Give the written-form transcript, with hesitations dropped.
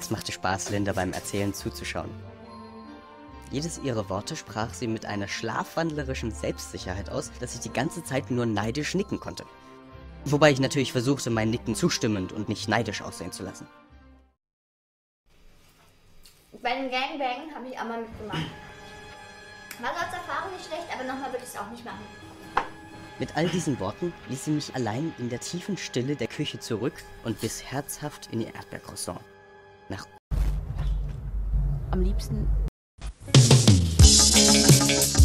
Es machte Spaß, Linda beim Erzählen zuzuschauen. Jedes ihrer Worte sprach sie mit einer schlafwandlerischen Selbstsicherheit aus, dass ich die ganze Zeit nur neidisch nicken konnte. Wobei ich natürlich versuchte, mein Nicken zustimmend und nicht neidisch aussehen zu lassen. Bei dem Gangbang habe ich auch mal mitgemacht. War so als Erfahrung nicht schlecht, aber nochmal würde ich es auch nicht machen. Mit all diesen Worten ließ sie mich allein in der tiefen Stille der Küche zurück und biss herzhaft in ihr Erdbeercroissant. Am liebsten